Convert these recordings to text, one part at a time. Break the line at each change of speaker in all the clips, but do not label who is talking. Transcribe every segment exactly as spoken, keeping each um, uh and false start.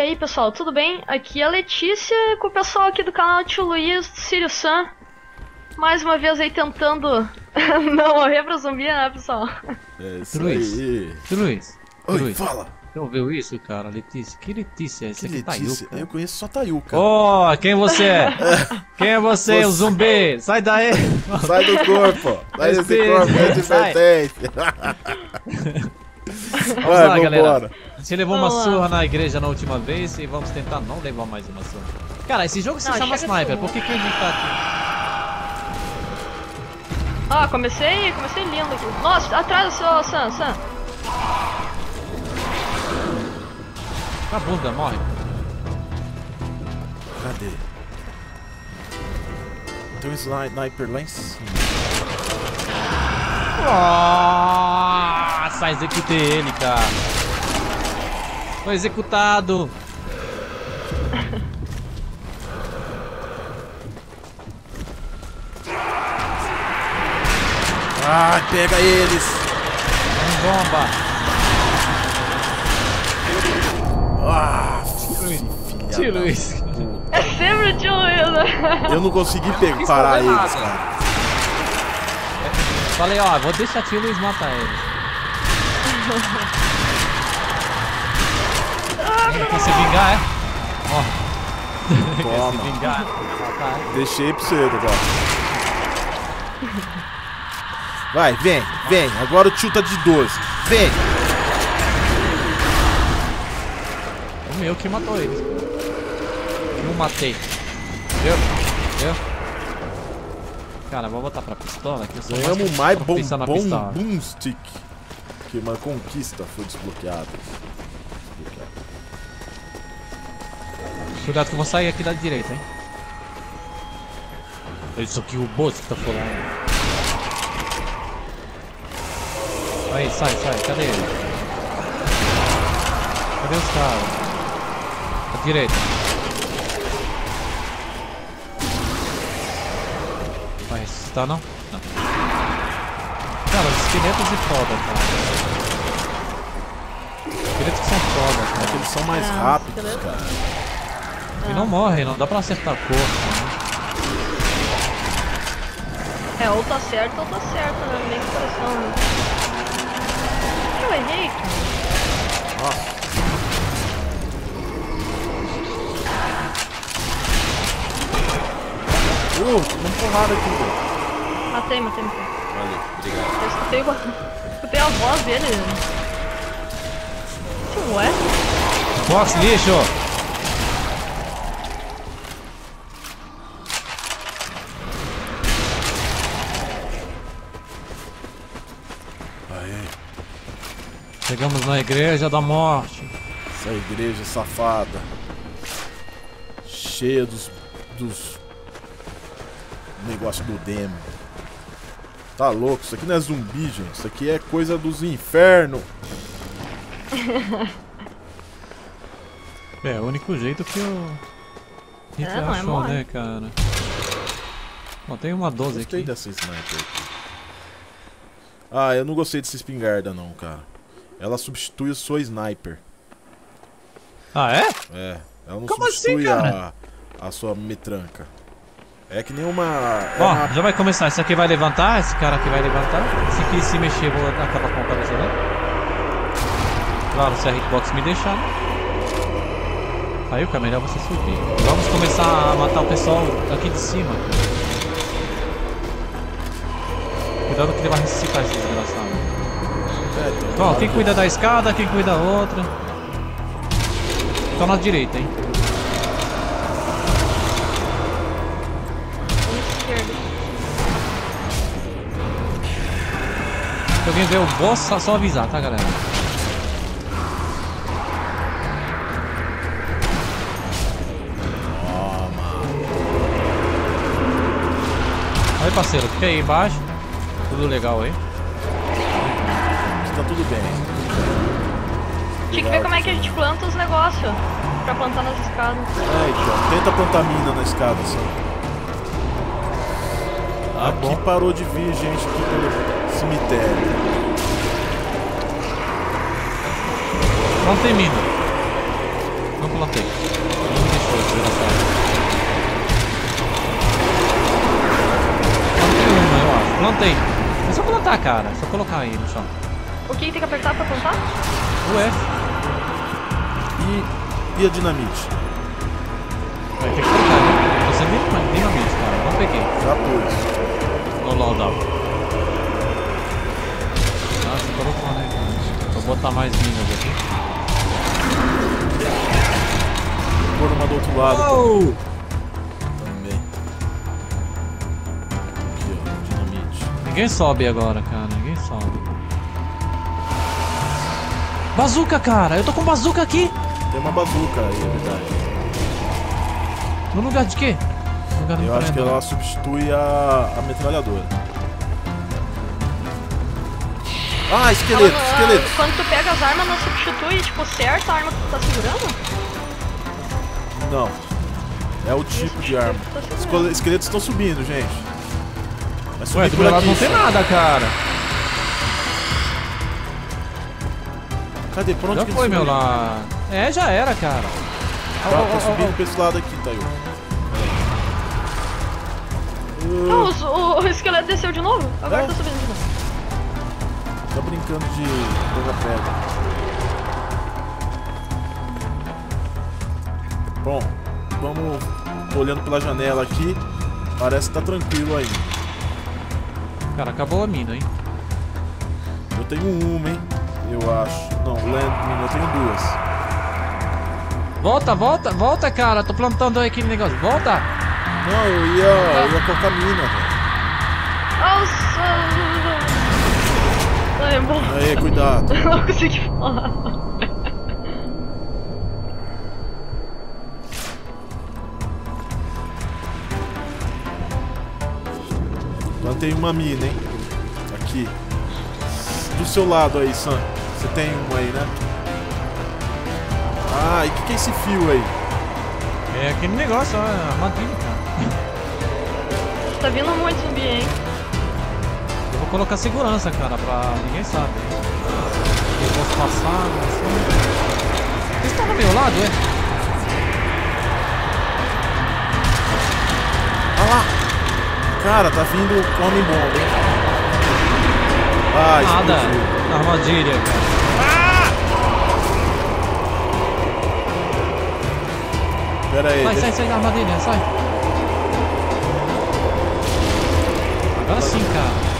aí pessoal, tudo bem? Aqui é a Letícia com o pessoal aqui do canal Tio Luiz, Sírio Sam. Mais uma vez aí tentando não morrer pra zumbi, né pessoal?
É isso
Tio Luiz,
aí.
Tio Luiz,
Oi,
Luiz,
fala.
você ouviu isso, cara? Letícia, que Letícia? Esse
Que
aqui é
Letícia?
Tayuca.
Eu conheço só Tayuca.
Oh, quem você é? Quem é você,
Você-
o zumbi? Sai daí!
Sai do corpo! Sai desse
Espírito,
corpo, é de
sai.
pertence.
Vamos
Vai,
lá, galera.
vambora.
A gente levou uma
Vamos lá.
surra na igreja na última vez e vamos tentar não levar mais uma surra. Cara, esse jogo se
Não,
chama
chega
Sniper,
de
por que que a gente tá aqui?
Ó, comecei, comecei lindo aqui. Nossa, atrás do seu Sam, Sam.
A bunda, morre.
Cadê? Tem um sniper lá em cima.
Nossa, executei ele, cara. Foi executado.
Ai, pega eles!
Bomba.
Ah,
Tio Luiz.
É sempre o Tio Luiz, né?
eu não consegui pegar,
fiz
parar
nada
eles,
errado.
cara.
Falei, ó, vou deixar Tio Luiz matar eles. Quer se vingar, é? Ó. Quer se
Toma.
vingar? Matar ele.
Deixei pra você, agora. Vai, vem, vem. Agora o tio tá de doze. Vem.
O meu que matou eles. Eu matei. Eu? Eu? Cara, vou botar pra pistola que eu sou
Ganhamos
mais
mais bom,
profissional na
bom
pistola.
boom stick. Que uma conquista foi desbloqueada.
Cuidado que eu vou sair aqui da direita, hein? Isso aqui o boss que tá falando. Aí, sai, sai, cadê ele? Cadê os caras? À direita. Vai ressuscitar não? Não. Cara, os esqueletos é foda, cara. Os esqueletos que são foda, cara.
Eles são mais
Ah,
rápidos,
esqueleto.
cara.
E não morrem, não dá pra acertar a cor. Né?
É, ou tá certo ou tá certo, né? Nem coração, né? Eu errei, cara.
Nossa. Uh, uma porrada aqui, velho.
Matei, matei, matei.
Valeu, obrigado.
Eu escutei, uma... escutei a voz dele. Ué?
Box lixo!
Aê,
Chegamos na igreja da morte.
essa igreja safada. Cheia dos... dos... negócio do demo. Tá louco, isso aqui não é zumbi, gente. Isso aqui é coisa dos infernos.
É, o único jeito que eu... A gente
É, não é
achou,
mole.
né, cara? Bom, tem uma doze
Gostei
aqui.
dessa sniper aqui. Ah, eu não gostei dessa espingarda não, cara. Ela substitui a sua sniper.
Ah, é?
É, ela não
Como
substitui
assim, cara?
a, a sua metranca. É que nem uma... é
Ó,
uma-
já vai começar. Esse aqui vai levantar, esse cara aqui vai levantar. Esse aqui se mexer, eu vou acabar com a cabeça dele. Claro, se a hitbox me deixar, né? Aí o é melhor você subir. Vamos começar a matar o pessoal aqui de cima. Cuidado que ele vai ressuscitar esse desgraçado.
É, tem
Bom,
uma-
quem cuida da escada, quem cuida da outra. Tô na direita, hein?
Esquerda.
Se alguém ver o boss, só, só avisar, tá, galera? Aí, parceiro, fica aí embaixo. Tudo legal aí.
Tá tudo bem.
Tinha que ver como é que a gente planta os negócios pra plantar nas escadas.
É, então, tenta plantar mina na escada, assim. Aqui
bom.
parou de vir gente aqui pelo cemitério.
Não tem mina. Não plantei. Não me deixou, desgraçado. Plantei uma, eu acho. Plantei. É só plantar, cara. É só colocar aí no chão.
O que tem que apertar pra plantar?
O F.
E, e a dinamite?
Vai ter que colocar, né? Você nem dinamite, cara. Não peguei.
Já pôs.
No loadout. Ah, você colocou, né? Vou botar mais minas aqui.
Vou pôr uma do outro lado.
Oh!
Também. Aqui, ó. Dinamite.
Ninguém sobe agora, cara. Ninguém sobe. Bazuca, cara! Eu tô com bazuca aqui!
Tem uma bazuca aí, é verdade.
No lugar de quê? No lugar do
Eu acho que
metralhador.
ela substitui a, a metralhadora. Ah, esqueleto,
Ela-
esqueleto.
Quando tu pega as armas, não substitui, tipo, certa a arma que tu tá segurando?
Não. É o tipo de arma.
Tá segurando.
Esquele- Esqueletos estão subindo, gente. Vai subir
Ué, do
por
meu lado
aqui.
não tem nada, cara.
Cadê? Por onde
Já
que
foi,
eles
meu
subiram?
lá. É, já era, cara.
Tá,
Ó, ó,
tá
ó,
subindo
ó.
pra esse lado aqui, Tayo.
Não, os- o, o esqueleto desceu de novo? Agora
É?
tá subindo de novo.
Tá brincando de pegar pedra. Bom, vamos olhando pela janela aqui. Parece que tá tranquilo ainda.
Cara, acabou a mina, hein?
Eu tenho uma, hein? Eu acho. Não, landmine, eu tenho duas.
Volta, volta, volta, cara. Tô plantando aí aquele negócio. Volta!
Não, eu ia, eu ia colocar mina, velho.
Nossa! É bom.
Aí, cuidado.
Eu não consegui falar.
Plantei uma mina, hein? Aqui. Do seu lado aí, Sam. Você tem uma aí, né? Ah, e o que, que é esse fio aí?
É aquele negócio, ó. Armadilha, cara.
Tá vindo muito zumbi, hein?
Eu vou colocar segurança, cara, pra ninguém sabe. Eu posso passar, assim. Vocês estão do meu lado, é?
Ah lá! Cara, tá vindo o homem bomba, hein? Ah,
Nada.
explodiu.
Armadilha, cara.
Pera aí,
Sai,
deixa...
sai, sai da armadilha, sai. Agora sim, cara.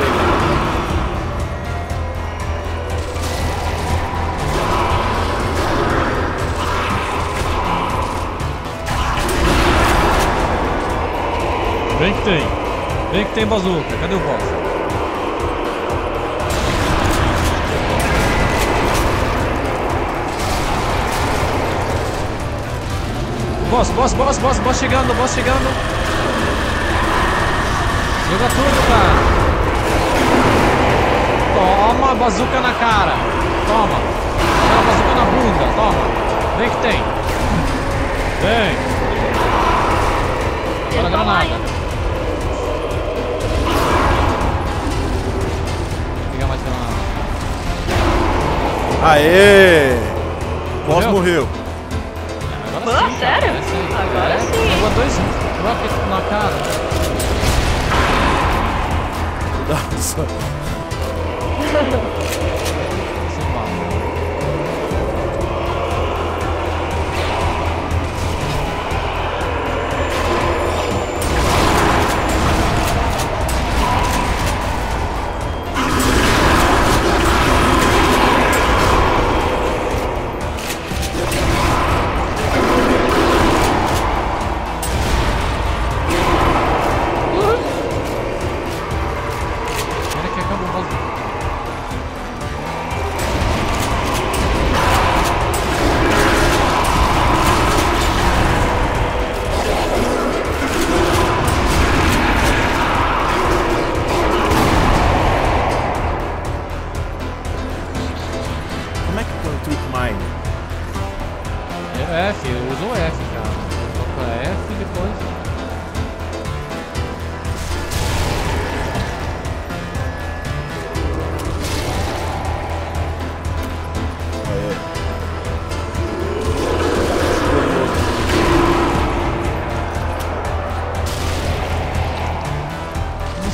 Vem que tem. Vem que tem bazuca. Cadê o boss? Boss, boss, boss, boss, boss chegando, boss chegando. Joga tudo, cara. Toma, bazuca na cara. Toma. Toma, bazuca na bunda. Toma. Vem que tem. Vem. Bora,
Ele tá lá
granada.
ainda.
Vou pegar mais granada.
Aê! Boss
Morreu?
morreu.
Agora
Ah,
sim,
sério?
cara, essa aí.
Agora
É,
sim.
Pegou dois rockets na cara.
Nossa.
Sem bala. Pera que acabou o bazuca.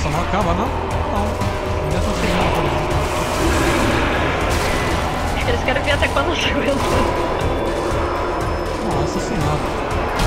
Nossa, não acaba não? Não. Ainda tô chegando.
Acho que eles querem ver até quando eu chego.
Nossa senhora.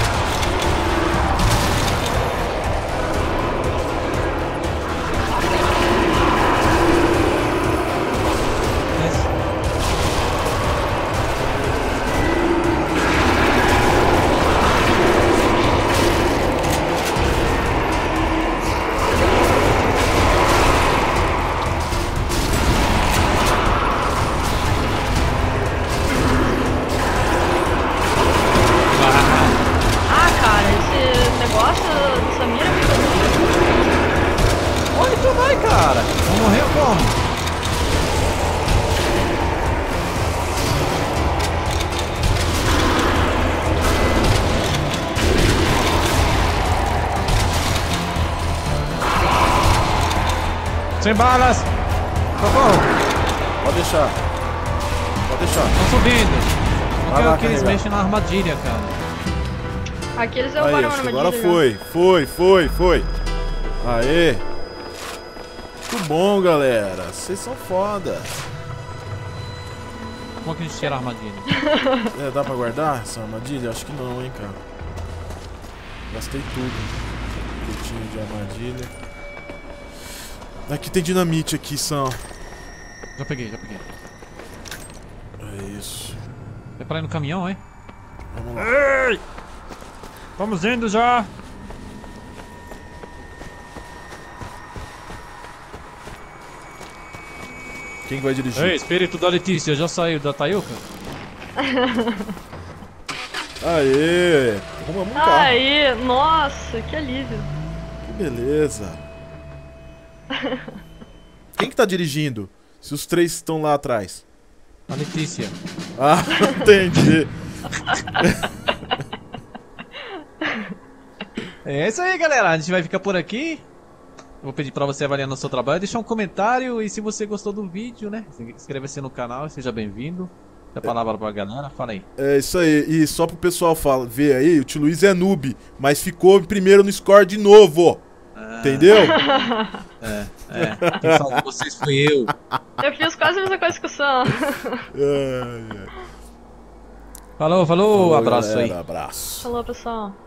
Cara, vou morrer como? Sem balas! Socorro!
Pode deixar. Pode deixar.
Estão subindo. Não
Vai
quero
lá,
que eles
carregar.
mexam na armadilha, cara.
Aqui eles
Aí,
derrubaram uma
acho que
armadilha.
agora
já.
foi. Foi, foi, foi. Aê. Muito bom, galera. Vocês são foda.
Como é que a gente tira a armadilha?
É, dá pra guardar essa armadilha? Acho que não, hein, cara. Gastei tudo que eu tinha de armadilha. Aqui tem dinamite aqui, Sam.
Já peguei, já peguei.
É isso.
É pra ir no caminhão, hein?
Vamos lá.
Ei! Vamos indo já!
Quem vai dirigir?
Ei, espírito da Letícia, já saiu da Tayuca?
Aê! Arrumamos um carro.
Aí, nossa, que alívio.
Que beleza. Quem que tá dirigindo? Se os três estão lá atrás.
A Letícia.
Ah, entendi.
É isso aí, galera. A gente vai ficar por aqui. Eu vou pedir pra você avaliar o seu trabalho, deixar um comentário e se você gostou do vídeo, né? Inscreva-se no canal e seja bem-vindo. Dá a palavra pra galera, fala aí.
É isso aí. E só pro pessoal fala, ver aí, o tio Luiz é noob, mas ficou em primeiro no score de novo.
Ah,
Entendeu?
É, é. Quem salvou vocês foi eu.
Eu fiz quase a mesma coisa que o Sam.
Ai, ai.
Falou, falou,
Falou,
abraço
galera,
aí.
Abraço.
Falou, pessoal.